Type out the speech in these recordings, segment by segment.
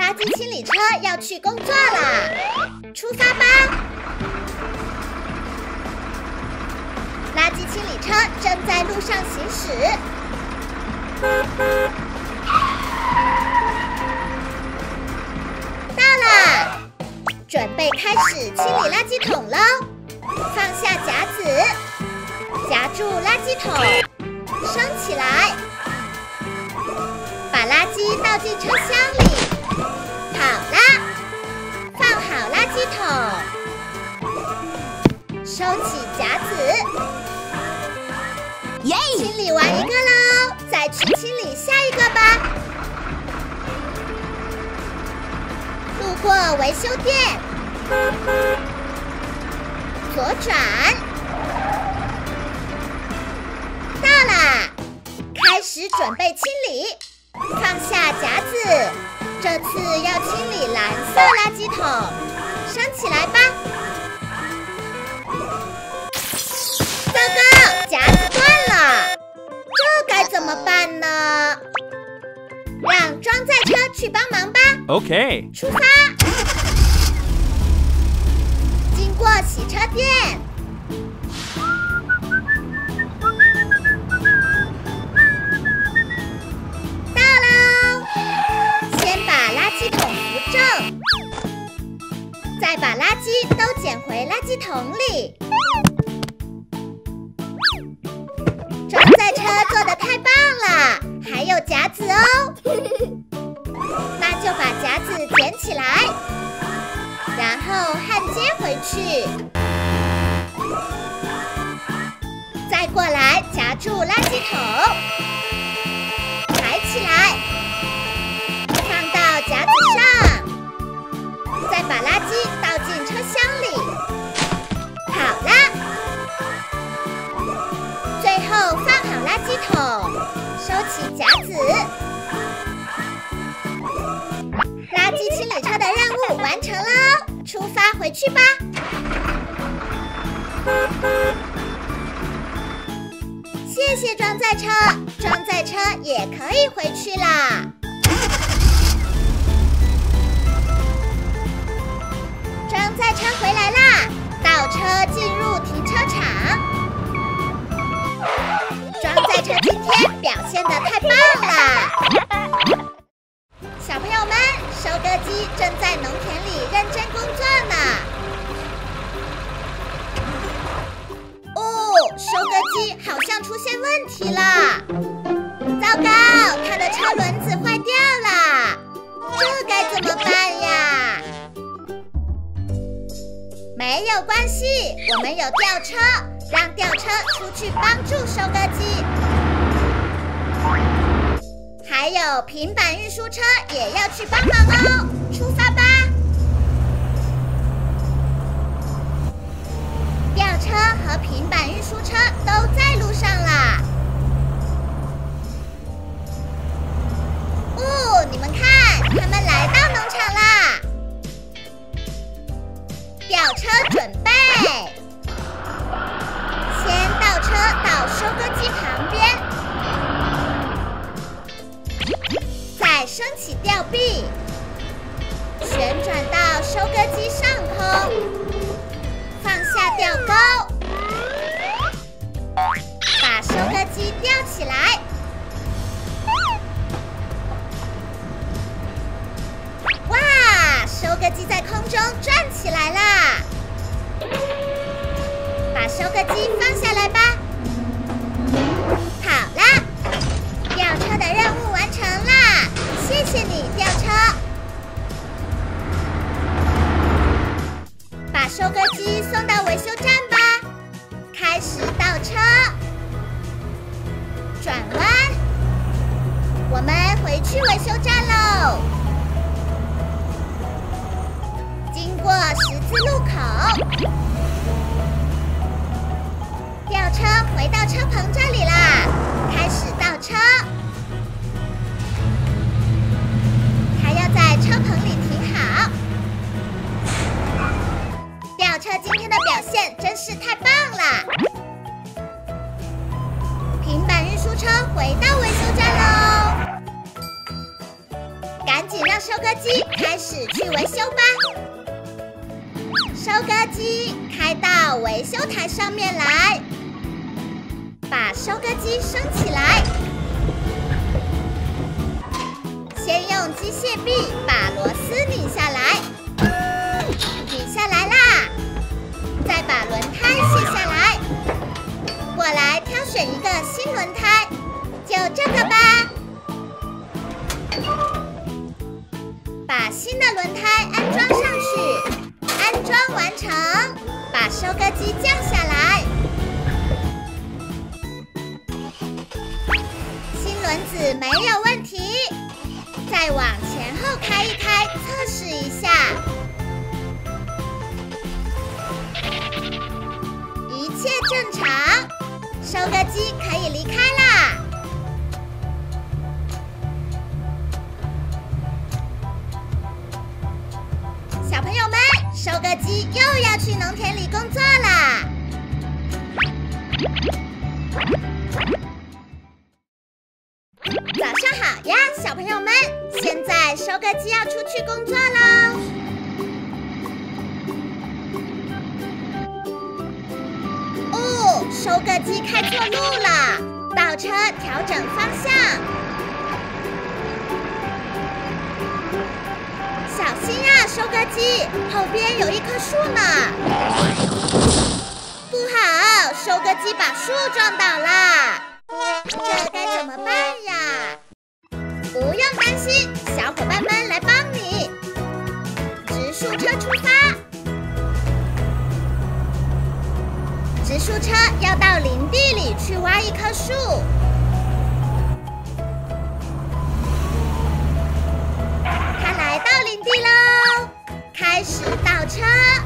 垃圾清理车要去工作啦，出发吧！垃圾清理车正在路上行驶。到了，准备开始清理垃圾桶喽！放下夹子，夹住垃圾桶，升起来，把垃圾倒进车厢里。好啦，放好垃圾桶，收起夹子。 耶！ 清理完一个喽，再去清理下一个吧。路过维修店，左转，到啦，开始准备清理，放下夹子。这次要清理蓝色垃圾桶，升起来吧。糟糕，夹子断了，这该怎么办呢？让装载车去帮忙吧。 OK。 出发。经过洗车店，到喽。先把垃圾桶扶正，再把垃圾都捡回垃圾桶里。装载车做得太棒了，还有夹子哦。那就把夹子捡起来，然后焊接回去。再过来夹住垃圾桶，抬起来，放到夹子上，再把垃圾倒进车厢里。好啦，最后放好垃圾桶，收起夹子。垃圾清理车的任务完成了，出发回去吧。谢谢装载车，装载车也可以回去啦。装载车回来啦，倒车进入停车场。装载车今天表现得太棒了。小朋友们，收割机正在农田里认真工作呢。哦，收割机好像出现问题了。糟糕，它的车轮子坏掉了，这该怎么办呀？没有关系，我们有吊车，让吊车出去帮助收割机。还有平板运输车也要去帮忙哦，出发吧！吊车和平板运输车都在路上啦。哦，你们看，他们来到农场啦！吊车准备，先倒车到收割机旁边。再升起吊臂，旋转到收割机上空，放下吊钩，把收割机吊起来。哇，收割机在空中转起来啦！把收割机放下来吧。好啦，吊车的任务完成啦！谢谢你，吊车。把收割机送到维修站吧。开始倒车，转弯，我们回去维修站喽。经过十字路口，吊车回到车棚这里啦。开始倒车。在车棚里停好。吊车今天的表现真是太棒了！平板运输车回到维修站喽，赶紧让收割机开始去维修吧。收割机开到维修台上面来，把收割机升起来。先用机械臂把螺丝拧下来，拧下来啦。再把轮胎卸下来。过来挑选一个新轮胎，就这个吧。把新的轮胎安装上去，安装完成，把收割机降下来。新轮子没有问题，再往前后开一开，测试一下。一切正常，收割机可以离开啦。小朋友们，收割机又要去农田里工作啦！早上好呀，小朋友们！现在收割机要出去工作喽。哦，收割机开错路了，倒车调整方向。小心呀，收割机，后边有一棵树呢。不好，收割机把树撞倒啦！这该怎么办呀？不用担心，小伙伴们来帮你。植树车出发，植树车要到林地里去挖一棵树。它来到林地喽，开始倒车。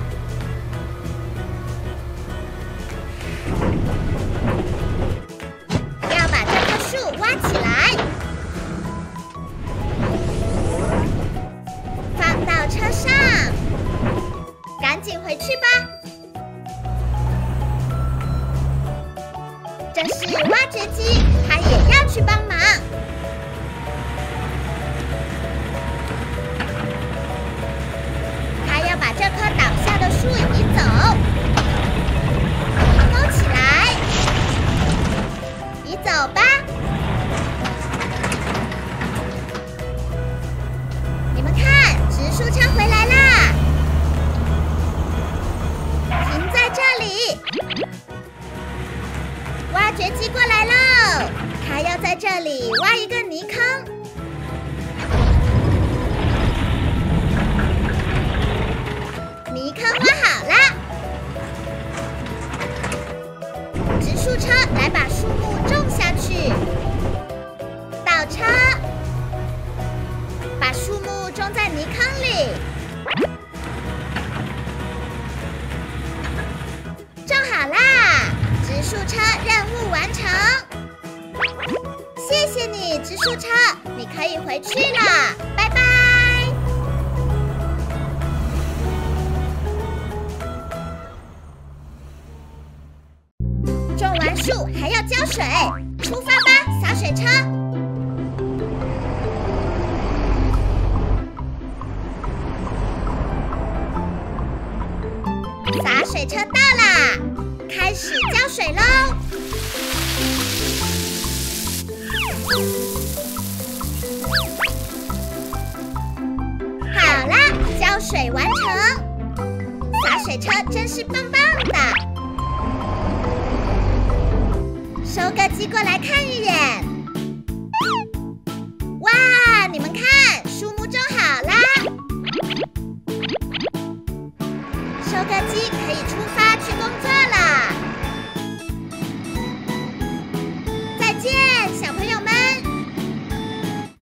要把这棵树挖起来，放到车上，赶紧回去吧。这是挖掘机，它也要去帮忙。它要把这棵倒下的树移走，勾起来，移走吧。你们看，植树车回来啦，停在这里。挖掘机过来喽，它要在这里挖一个泥坑。泥坑挖好啦，植树车来把树木种下去。倒车，把树木种在泥坑里。种好啦！植树车任务完成，谢谢你，植树车，你可以回去了，拜拜。种完树还要浇水，出发吧，洒水车。洒水车到啦！开始浇水喽！好啦，浇水完成。洒水车真是棒棒的。收割机过来看一眼，